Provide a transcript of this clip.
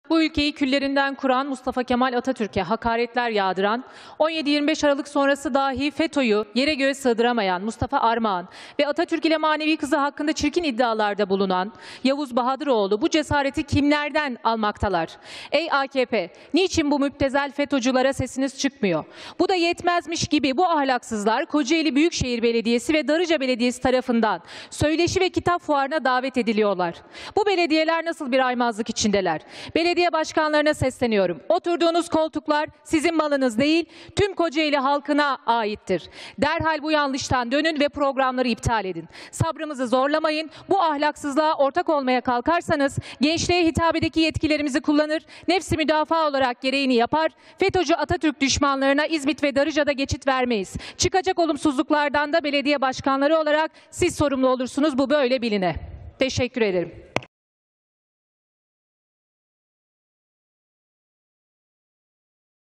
Bu ülkeyi küllerinden kuran Mustafa Kemal Atatürk'e hakaretler yağdıran, 17-25 Aralık sonrası dahi FETÖ'yü yere göğe sığdıramayan Mustafa Armağan ve Atatürk ile manevi kızı hakkında çirkin iddialarda bulunan Yavuz Bahadıroğlu bu cesareti kimlerden almaktalar? Ey AKP, niçin bu müptezel FETÖ'cülere sesiniz çıkmıyor? Bu da yetmezmiş gibi bu ahlaksızlar Kocaeli Büyükşehir Belediyesi ve Darıca Belediyesi tarafından söyleşi ve kitap fuarına davet ediliyorlar. Bu belediyeler nasıl bir aymazlık içindeler? Belediye başkanlarına sesleniyorum. Oturduğunuz koltuklar sizin malınız değil, tüm Kocaeli halkına aittir. Derhal bu yanlıştan dönün ve programları iptal edin. Sabrımızı zorlamayın. Bu ahlaksızlığa ortak olmaya kalkarsanız gençliğe hitabedeki yetkilerimizi kullanır, nefsi müdafaa olarak gereğini yapar. FETÖ'cü Atatürk düşmanlarına İzmit ve Darıca'da geçit vermeyiz. Çıkacak olumsuzluklardan da belediye başkanları olarak siz sorumlu olursunuz. Bu böyle biline. Teşekkür ederim.